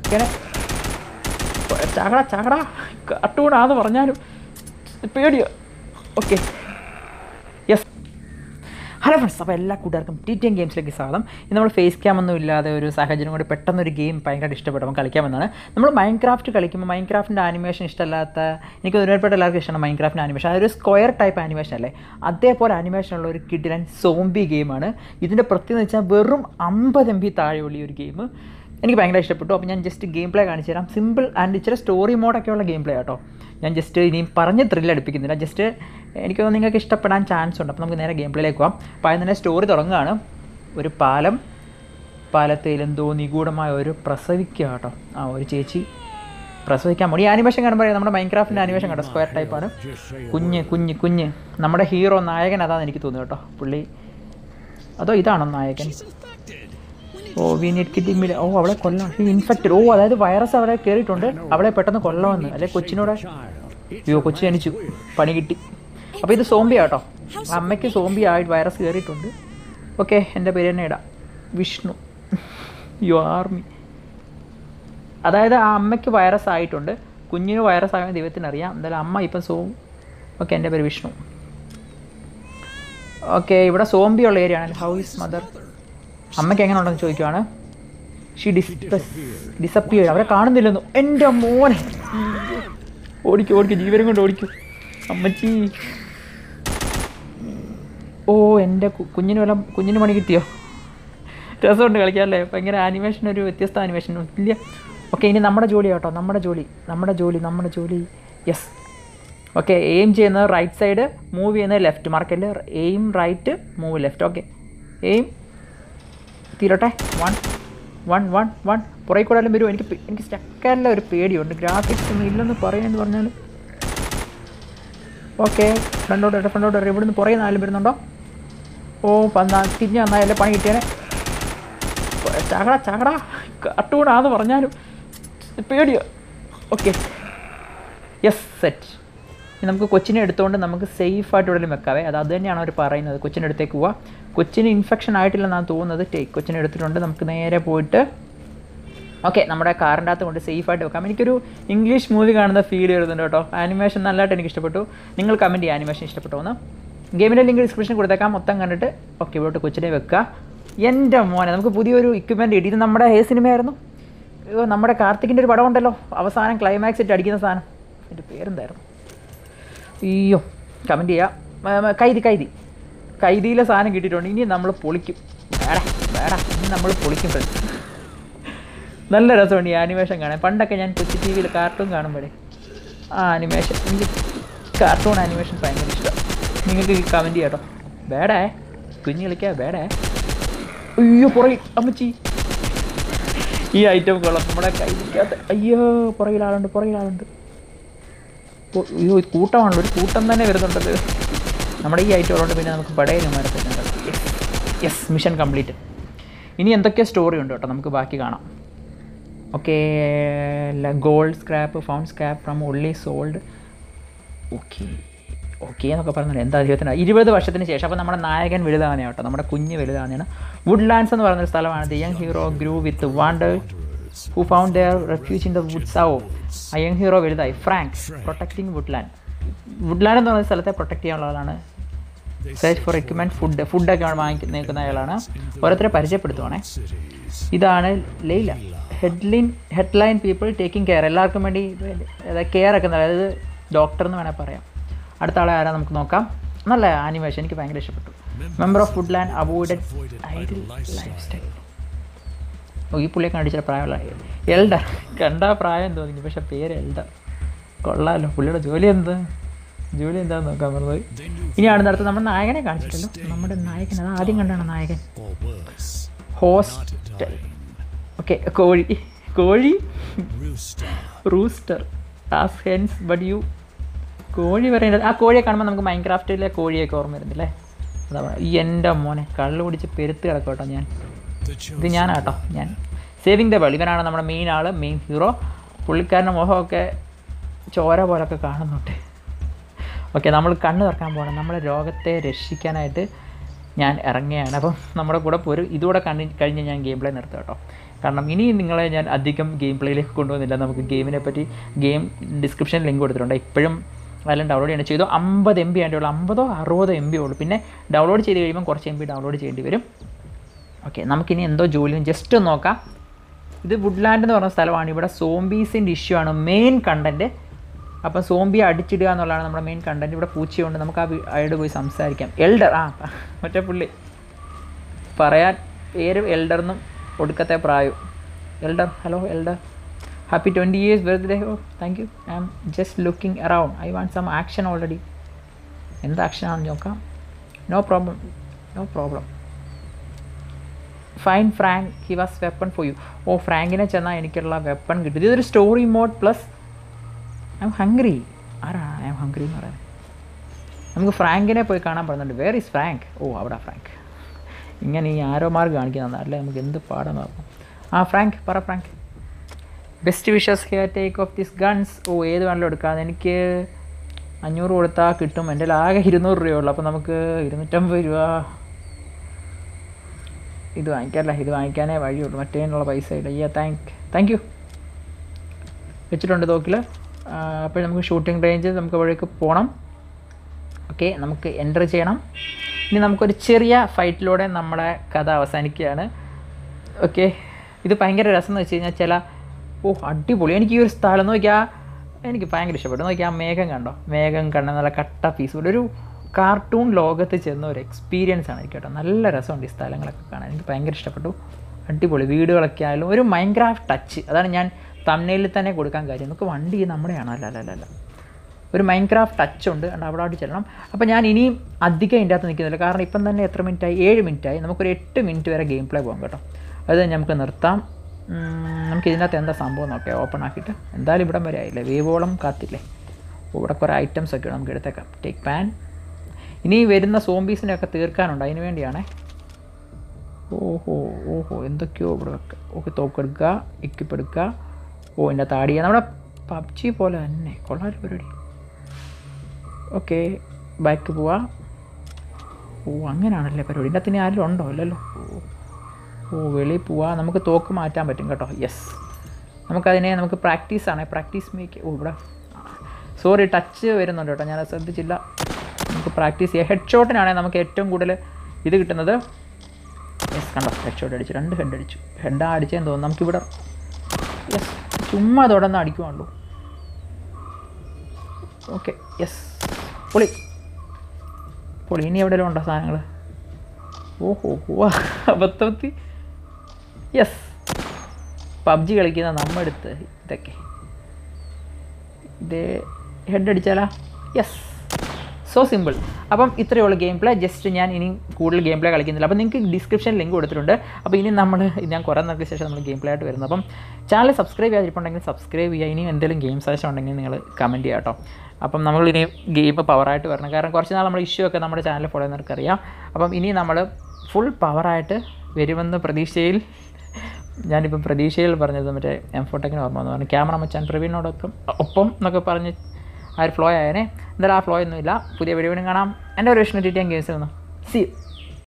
ഇങ്ങനെ ചാകട ചാകട കാർട്ടൂണാന്ന് പറഞ്ഞാലും പേടിയോ. Okay yes. ഹലോ ഫ്രണ്ട്സ്, അപ്പോൾ എല്ലാ കൂട്ടുകാർക്കും TTM ഗെയിംസിലേക്ക് സ്വാഗതം. ഇന്ന് നമ്മൾ ഫേസ് ക്യാം ഒന്നും ഇല്ലാതെ ഒരു സാഹചര്യം കൂടി പെട്ടെന്നൊരു ഗെയിം ഭയങ്കരമായിട്ട് ഇഷ്ടപ്പെടുമ്പോൾ കളിക്കാമെന്നാണ്. നമ്മൾ മൈൻക്രാഫ്റ്റ് കളിക്കുമ്പോൾ മൈൻക്രാഫ്റ്റിൻ്റെ ആനിമേഷൻ ഇഷ്ടമല്ലാത്ത, എനിക്ക് ഒരുപാട് എല്ലാവർക്കും ഇഷ്ടമാണ് മൈൻക്രാഫ്റ്റിൻ്റെ ആനിമേഷൻ. അതൊരു സ്ക്വയർ ടൈപ്പ് ആനിമേഷൻ അല്ലേ, അതേപോലെ ആനിമേഷനുള്ള ഒരു കിടിലൻ സോംബി ഗെയിമാണ്. ഇതിൻ്റെ പ്രത്യേകത എന്ന് വെച്ചാൽ വെറും 50 MB താഴെയുള്ള ഈ ഒരു ഗെയിം എനിക്ക് ഭയങ്കര ഇഷ്ടപ്പെട്ടു. അപ്പോൾ ഞാൻ ജസ്റ്റ് ഗെയിം പ്ലേ കാണിച്ചു തരാം. സിമ്പിൾ ആൻഡ് ഇച്ചിരി സ്റ്റോറി മോഡൊക്കെയുള്ള ഗെയിം പ്ലേ കേട്ടോ. ഞാൻ ജസ്റ്റ് ഇനിയും പറഞ്ഞ് ത്രില്ലടിപ്പിക്കുന്നില്ല, ജസ്റ്റ് എനിക്ക് നിങ്ങൾക്ക് ഇഷ്ടപ്പെടാൻ ചാൻസ് ഉണ്ട്. അപ്പോൾ നമുക്ക് നേരെ ഗെയിം പ്ലേയിലേക്ക് പോകാം. അപ്പോൾ അതിന് തന്നെ സ്റ്റോറി തുടങ്ങുകയാണ്. ഒരു പാലത്തിൽ എന്തോ നിഗൂഢമായ ഒരു പ്രസവിക്കുക കേട്ടോ. ഒരു ചേച്ചി പ്രസവിക്കാൻ പോയി. ഈ ആനിമേഷൻ കാണുമ്പോൾ നമ്മുടെ മൈൻക്രാഫ്റ്റിൻ്റെ ആനിമേഷൻ കേട്ടോ, സ്ക്വയർ ടൈപ്പാണ്. കുഞ്ഞ് നമ്മുടെ ഹീറോ നായകൻ അതാണെന്ന് എനിക്ക് തോന്നുന്നു കേട്ടോ. പുള്ളി അതോ ഇതാണോ നായകൻ? We need kidding me. അവളെ കൊല്ലാം, ഇൻഫെക്റ്റഡ്. അതായത് വൈറസ് അവളെ കയറിയിട്ടുണ്ട്, അവളെ പെട്ടെന്ന് കൊല്ലമെന്ന്. അല്ലെ കൊച്ചിനോട് കൊച്ചു ജനിച്ചു, പണി കിട്ടി. അപ്പോൾ ഇത് സോംബി ആട്ടോ. അമ്മയ്ക്ക് സോംബി ആയിട്ട് വൈറസ് കയറിയിട്ടുണ്ട്. ഓക്കെ, എൻ്റെ പേര് തന്നെ ഇടാം, വിഷ്ണു. U army. അതായത് ആ അമ്മയ്ക്ക് വൈറസ് ആയിട്ടുണ്ട്, കുഞ്ഞിന് വൈറസ് ആകാൻ ദൈവത്തിനറിയാം. എന്തായാലും അമ്മ ഇപ്പം ഓക്കെ, എൻ്റെ പേര് വിഷ്ണു. ഓക്കെ, ഇവിടെ സോംബി ഉള്ള ഏരിയ ആണ്. How is mother? അമ്മയ്ക്ക് എങ്ങനെ ഉണ്ടെന്ന് ചോദിക്കുവാണ്. She disappear. അവരെ കാണുന്നില്ലെന്നു. എൻ്റെ മോനെ, ഓടിക്കും ജീവനും കൊണ്ട് ഓടിക്കും അമ്മച്ചി. എൻ്റെ കുഞ്ഞിന് പണി കിട്ടിയോ? രസമുണ്ട് കളിക്കാമല്ലേ? ഭയങ്കര ആനിമേഷൻ, ഒരു വ്യത്യസ്ത ആനിമേഷൻ ഇല്ല. ഓക്കെ, ഇനി നമ്മുടെ ജോലി കേട്ടോ, നമ്മുടെ ജോലി. യെസ്. ഓക്കെ, എയിം ചെയ്യുന്നത് റൈറ്റ് സൈഡ്, മൂവ് ചെയ്യുന്നത് ലെഫ്റ്റ്. മാർക്കറ്റിൽ aim right, move left. Okay, aim തീരട്ടെ. 1 പുറകെ കൂടെ വരും. എനിക്ക് സ്റ്റക്കാനുള്ള ഒരു പേടിയുണ്ട്. ഗ്രാഫിക്സ് ഒന്നും ഇല്ലെന്ന് പറഞ്ഞാൽ. ഓക്കെ, ഫ്രണ്ടോട്ട് ഇവിടുന്ന് പുറകെ 4 വരുന്നുണ്ടോ? തിരിഞ്ഞ് വന്നാലേ പണി കിട്ടിയാനെ. ചാകട കാർട്ടൂണാന്ന് പറഞ്ഞാലും പേടിയോ. Okay yes, set. നമുക്ക് കൊച്ചിനെ എടുത്തുകൊണ്ട് നമുക്ക് സേഫായിട്ട് ഇവിടെ വെക്കാവേ. അത് തന്നെയാണ് അവർ പറയുന്നത്. കൊച്ചിൻ്റെ അടുത്തേക്ക് പോവാം. കൊച്ചിന് ഇൻഫെക്ഷൻ ആയിട്ടില്ലെന്നാണ് തോന്നുന്നത്. കൊച്ചിനെ എടുത്തിട്ടുണ്ട്. നമുക്ക് നേരെ പോയിട്ട് ഓക്കെ നമ്മുടെ കാറിൻ്റെ അകത്ത് കൊണ്ട് സേഫായിട്ട് വെക്കാം. എനിക്കൊരു ഇംഗ്ലീഷ് മൂവി കാണുന്ന ഫീൽ വരുന്നുണ്ട് കേട്ടോ. ആനിമേഷൻ നല്ലതായിട്ട് എനിക്ക് ഇഷ്ടപ്പെട്ടു. നിങ്ങൾ കമൻറ്റ് ചെയ്യുക ആനിമേഷൻ ഇഷ്ടപ്പെട്ടോന്ന്. ഗെയിമിൻ്റെ ലിങ്ക് ഡിസ്ക്രിപ്ഷൻ കൊടുത്തേക്കാം, മൊത്തം കണ്ടിട്ട്. ഓക്കെ, ഇവിടോട്ട് കൊച്ചിനെ വെക്കുക. എൻ്റെ മോനെ, നമുക്ക് പുതിയൊരു ഇക്വിപ്മെൻറ്റ് കിട്ടി. ഇത് നമ്മുടെ സിനിമയായിരുന്നു. നമ്മുടെ കാർത്തികിൻ്റെ ഒരു പടം ഉണ്ടല്ലോ, അവസാനം ക്ലൈമാക്സ് ഇട്ട് അടിക്കുന്ന സാധനം. എൻ്റെ പേരെന്തായിരുന്നു? അയ്യോ, കമൻറ്റ് ചെയ്യുക. കൈദിയിലെ സാധനം കിട്ടിയിട്ടുണ്ട്. ഇനി നമ്മൾ പൊളിക്കും. ഇനി നമ്മൾ പൊളിക്കും ഫ്രണ്ട്സ്. നല്ല രസമുണ്ട് ഈ ആനിമേഷൻ കാണാൻ. പണ്ടൊക്കെ ഞാൻ കൊച്ചി TV കാർട്ടൂൺ കാണുമ്പോഴേ ആനിമേഷൻ, എനിക്ക് കാർട്ടൂൺ ആനിമേഷൻ ഭയങ്കര ഇഷ്ടമാണ്. നിങ്ങൾക്ക് കമൻറ്റ് ചെയ്യാം കേട്ടോ. കുഞ്ഞ് കളിക്കുക അയ്യോ പുറകിൽ അമ്മച്ചി. ഈ ഐറ്റം കൊള്ളാം. നമ്മുടെ കൈക്കകത്ത് അയ്യോ പുറകിലാളുണ്ട്. അയ്യോ, കൂട്ടമാണല്ലോ, ഒരു കൂട്ടം തന്നെ വരുന്നുണ്ടത്. നമ്മുടെ ഈ ഐറ്റം ഉള്ളതുകൊണ്ട് പിന്നെ നമുക്ക് പടയന്മാരെ പറ്റുന്നുണ്ട്. Yes, mission complete. ഇനി എന്തൊക്കെയോ സ്റ്റോറി ഉണ്ട് കേട്ടോ, നമുക്ക് ബാക്കി കാണാം. Okay, gold scrap, found scrap from only sold. Okay എന്നൊക്കെ പറഞ്ഞാൽ എന്താ ജീവിതത്തിന് 20 വർഷത്തിന് ശേഷം. അപ്പോൾ നമ്മുടെ നായകൻ വലുതാണ് കേട്ടോ, നമ്മുടെ കുഞ്ഞ് വലുതാണ്. വുഡ്ലാൻഡ്സ് എന്ന് പറയുന്നൊരു സ്ഥലമാണ്. The young hero grew with wonder who found their refuge in the woods. ആ യങ് ഹീറോ വലുതായി. ഫ്രാങ്ക് പ്രൊട്ടക്റ്റിംഗ് വുഡ്ലാൻഡ് എന്ന് പറയുന്ന സ്ഥലത്തെ പ്രൊട്ടക്ട് ചെയ്യാനുള്ള ആളാണ്. സെർച്ച് ഫോർ എക്യുപ്മെൻറ്റ്, ഫുഡൊക്കെ നിൽക്കുന്ന അയാളാണ്. ഓരോരുത്തരെ പരിചയപ്പെടുത്തുവാണേ. ഇതാണ് Laila. Headline people taking care. എല്ലാവർക്കും വേണ്ടി കെയർ ഒക്കെ, അതായത് ഡോക്ടർ എന്ന് വേണേൽ പറയാം. അടുത്ത ആളെ ആരാ നമുക്ക് നോക്കാം. നല്ല ആനിമേഷൻ, എനിക്ക് ഭയങ്കര ഇഷ്ടപ്പെട്ടു. Member of woodland avoided idle life style. ഈ പുള്ളിയെ കണ്ടിച്ചിട്ട് പ്രായമുള്ള എൽഡർ. കണ്ടാൽ പ്രായം തോന്നി, പക്ഷെ പേര് എൽഡർ. കൊള്ളാമല്ലോ. പുള്ളിയുടെ ജോലി എന്താണെന്ന് നോക്കാൻ പറഞ്ഞത്. ഇനിയാണ് അടുത്ത് നമ്മുടെ നായകനെ കാണിച്ചിട്ടല്ലോ. നമ്മുടെ നായകൻ അത് ആദ്യം കണ്ടാണ് നായകൻ. ഹോസ്റ്റൽ. ഓക്കെ, കോഴി rooster as hens but you. കോഴി പറയുന്നത് ആ കോഴിയെ കാണുമ്പോൾ നമുക്ക് മൈൻക്രാഫ്റ്റിലെ കോഴിയൊക്കെ ഓർമ്മ വരുന്നില്ലേ? അതാണ്. എൻ്റെ മോനെ, കള്ളു പിടിച്ച് പെരുത്ത് കിടക്കും കേട്ടോ. ഇത് ഞാനാട്ടോ. ഞാൻ സേവിങ് ദ വേൾഡ്. ഇവനാണ് നമ്മുടെ മെയിൻ ഹീറോ. പുള്ളിക്കാരൻ്റെ മുഖമൊക്കെ ചോര പോലൊക്കെ കാണുന്നുണ്ട്. ഓക്കെ, നമ്മൾ കണ്ണ് തുറക്കാൻ പോകണം. നമ്മളെ രോഗത്തെ രക്ഷിക്കാനായിട്ട് ഞാൻ ഇറങ്ങുകയാണ്. അപ്പം നമ്മുടെ കൂടെ പോരും. ഇതുകൂടെ കഴിഞ്ഞ് ഞാൻ ഗെയിം പ്ലേ നിർത്തും കേട്ടോ. കാരണം ഇനി നിങ്ങളെ ഞാൻ അധികം ഗെയിം പ്ലേയിലേക്ക് കൊണ്ടുവന്നില്ല. നമുക്ക് ഗെയിമിനെ പറ്റി ഗെയിം ഡിസ്ക്രിപ്ഷനിൽ ലിങ്ക് കൊടുത്തിട്ടുണ്ട്. ഇപ്പോഴും അതെല്ലാം ഡൗൺലോഡ് ചെയ്യണം. ചെയ്തു 50 MB ആയിട്ട് ഉള്ളൂ, 50-60 MB ഉള്ളൂ. പിന്നെ ഡൗൺലോഡ് ചെയ്ത് കഴിയുമ്പോൾ കുറച്ച് MB ഡൗൺലോഡ് ചെയ്യേണ്ടി വരും. ഓക്കെ, നമുക്കിനി എന്തോ ജോലിയും ജസ്റ്റ് ഒന്ന് നോക്കാം. ഇത് വുഡ്ലാൻഡ് എന്ന് പറഞ്ഞ സ്ഥലമാണ്. ഇവിടെ സോംബീസിൻ്റെ ഇഷ്യൂ ആണ് മെയിൻ കണ്ടൻറ്റ്. അപ്പം സോംബി അടിച്ചിടുക എന്നുള്ളതാണ് നമ്മുടെ മെയിൻ കണ്ടൻറ്റ്. ഇവിടെ പൂച്ചയുണ്ട്, നമുക്ക് അയാളോട് പോയി സംസാരിക്കാം. എൽഡർ, മറ്റേ പുള്ളി പറയാൻ പേര് എൽഡർന്നും ഒടുക്കത്തെ പ്രായം. Elder, hello Elder, happy 20 years birthday. Oh thank you. I am just looking around. I want some action already. എന്ത് ആക്ഷനാണെന്ന് നോക്കാം. No problem. Fine Frank, he was weapon for you. Oh, ഫ്രാങ്കിനെ ചെന്നാൽ എനിക്കുള്ള വെപ്പൺ കിട്ടും. ഇതൊരു story mode plus I'm hungry. ആരാണ് I'm hungry എന്ന് പറയുന്നത്? നമുക്ക് ഫ്രാങ്കിനെ പോയി കാണാൻ പറയുന്നുണ്ട്. Where is Frank? ഓ, അവിടെ ഫ്രാങ്ക്. ഇങ്ങനെ ഈ ആരോ മാർക്ക് കാണിക്കുന്നതാണ് അല്ലേ? നമുക്ക് എന്ത് പാടാൻ നോക്കാം. ഫ്രാങ്ക് പറ. Frank, best wishes here, take off this guns. Oh, ഏത് വേണമെങ്കിലും എടുക്കാം. എനിക്ക് 500 കൊടുത്താൽ കിട്ടും. എൻ്റെ ആകെ 200 രൂപയുള്ളൂ. അപ്പോൾ നമുക്ക് 250 രൂപ. ഇത് വാങ്ങിക്കാമല്ല, ഇത് വാങ്ങിക്കാനേ വഴിയുള്ളൂ, മറ്റേതിനുള്ള പൈസ ഇല്ല. താങ്ക് യു വെച്ചിട്ടുണ്ട് തോക്കിൽ. അപ്പോൾ നമുക്ക് ഷൂട്ടിംഗ് റേഞ്ച് നമുക്ക് വഴിക്ക് പോകണം. ഓക്കെ, നമുക്ക് എൻ്റർ ചെയ്യണം. ഇനി നമുക്കൊരു ചെറിയ ഫൈറ്റിലൂടെ നമ്മുടെ കഥ അവസാനിക്കുകയാണ്. ഓക്കെ, ഇത് ഭയങ്കര രസം എന്ന് വെച്ച് കഴിഞ്ഞാൽ അടിപൊളി. എനിക്ക് ഈ ഒരു സ്ഥലം നോക്കിയാൽ എനിക്ക് ഭയങ്കര ഇഷ്ടപ്പെട്ടു. നോക്കിയാൽ മേഘം കണ്ടോ? മേഘം കണ്ട നല്ല കട്ട പീസ്ഫുൾ ഒരു കാർട്ടൂൺ ലോകത്ത് ചെന്ന ഒരു എക്സ്പീരിയൻസ് ആണ് എനിക്ക് കേട്ടോ. നല്ല രസമുണ്ട് ഈ സ്ഥലങ്ങളൊക്കെ കാണാൻ. എനിക്ക് ഭയങ്കര ഇഷ്ടപ്പെട്ടു. അടിപൊളി വീടുകളൊക്കെ ആയാലും ഒരു മൈൻക്രാഫ്റ്റ് ടച്ച്. അതാണ് ഞാൻ തംബ്നെയിലിൽ തന്നെ കൊടുക്കാൻ കാര്യം. നമുക്ക് വണ്ടി നമ്മുടെയാണോ? അല്ല, ഒരു മൈൻക്രാഫ്റ്റ് ടച്ച് ഉണ്ട്. അവിടെ ചെല്ലണം. അപ്പോൾ ഞാൻ ഇനിയും അധികം ഇതിൻ്റെ അകത്ത് നിൽക്കുന്നില്ല. കാരണം ഇപ്പം തന്നെ എത്ര മിനിറ്റായി? 7 മിനിറ്റായി. നമുക്കൊരു 8 മിനിറ്റ് വരെ ഗെയിം പ്ലേ പോകാം കേട്ടോ. അത് നമുക്ക് നിർത്താം. നമുക്ക് ഇതിനകത്ത് എന്താ സംഭവം നോക്കാം. ഓപ്പൺ ആക്കിയിട്ട് എന്തായാലും ഇവിടം വരെ ആയില്ലേ, വേവോളം കാത്തില്ലേ. ഇവിടെ കുറേ ഐറ്റംസ് ഒക്കെ നമുക്ക് എടുത്തേക്കാം. Take pan. ഇനി വരുന്ന സോംബീസിനെയൊക്കെ തീർക്കാനുണ്ട്, അതിന് വേണ്ടിയാണേ. ഓഹോ എന്തൊക്കെയോ ഇവിടെ വെക്കുക. ഓക്കെ, തോക്കെടുക്കുക, എക്വിപ്പ് എടുക്കുക. ഓ, എൻ്റെ താടിയ നമ്മുടെ പബ്ജി പോലെ തന്നെ കൊള്ളാൻ പരിപാടി. ഓക്കെ, ബാക്ക് പോവാ. ഓ, അങ്ങനെയാണല്ലേ പരിപാടി. ഇതിൻ്റെ അകത്തിന് ആരും ഉണ്ടോ? ഇല്ലല്ലോ. ഓ, വെളിയിൽ പോവാ. നമുക്ക് തോക്ക് മാറ്റാൻ പറ്റും കേട്ടോ. യെസ്, നമുക്ക് പ്രാക്ടീസ് മേക്ക്. ഓ, ഇവിടെ സോറി ടച്ച് വരുന്നുണ്ട് കേട്ടോ, ഞാൻ ശ്രദ്ധിച്ചില്ല. നമുക്ക് പ്രാക്ടീസ് ചെയ്യാം. ഹെഡ് ഷോട്ടിനാണെങ്കിൽ നമുക്ക് ഏറ്റവും കൂടുതൽ ഇത് കിട്ടുന്നത്. യെസ്, കണ്ടോ? ഹെഡ് ഷോട്ട് അടിച്ചു, 2 ഹെഡ് അടിച്ചു. ഹെഡാ അടിച്ചതെന്ന് തോന്നുന്നു. നമുക്കിവിടെ യെസ് ചുമ്മാ തുടർന്ന് അടിക്കുവാണല്ലോ. ഓക്കെ, യെസ്, പൊളി. ഇനി എവിടെയെങ്കിലും ഉണ്ടോ സാധനങ്ങൾ? ഓഹോ അബദ്ധത്തി. യെസ്, പബ്ജി കളിക്കുന്ന നമ്മളെടുത്ത് ഇതൊക്കെ ഇത് ഹെഡ് അടിച്ചാലാ? Yes, so simple. അപ്പം ഇത്രയേ ഉള്ളൂ ഗെയിം പ്ലേ. ജസ്റ്റ് ഞാൻ ഇനി കൂടുതൽ ഗെയിം പ്ലേ കളിക്കുന്നില്ല. അപ്പോൾ നിങ്ങൾക്ക് ഡിസ്ക്രിപ്ഷൻ ലിങ്ക് കൊടുത്തിട്ടുണ്ട്. അപ്പോൾ ഇനി ഞാൻ കുറേ നാൾക്ക് ശേഷം നമ്മൾ ഗെയിം പ്ലേ ആയിട്ട് വരുന്നത്. അപ്പം ചാനൽ സബ്സ്ക്രൈബ് ചെയ്യാതിരിപ്പുണ്ടെങ്കിൽ സബ്സ്ക്രൈബ് ചെയ്യുക. ഇനി എന്തെങ്കിലും ഗെയിം സജഷൻ ഉണ്ടെങ്കിൽ നിങ്ങൾ കമൻറ്റ് ചെയ്യാം കേട്ടോ. അപ്പം നമ്മളിനി ഗെയിം പവറായിട്ട് വരണം. കാരണം കുറച്ച് നാൾ നമ്മൾ ഇഷ്യൂ ഒക്കെ നമ്മുടെ ചാനൽ ഫോളോ ചെയ്യുന്നവർക്ക് അറിയാം. അപ്പം ഇനി നമ്മൾ ഫുൾ പവറായിട്ട് വരുമെന്ന പ്രതീക്ഷയിൽ, ഞാനിപ്പം പ്രതീക്ഷയിൽ പറഞ്ഞത് മറ്റേ M4 ഓർമ്മ എന്ന് പറഞ്ഞു. ക്യാമറ മച്ചാൻ ഒപ്പം എന്നൊക്കെ പറഞ്ഞ് ആ ഒരു ഫ്ലോ ആയേനെ. എന്തായാലും ആ ഫ്ലോ ഒന്നുമില്ല. പുതിയ വീഡിയോ കാണാം. എൻ്റെ ഒരു വിഷ്ണു TTM ഗെയിംസിൽ നിന്ന്. See U.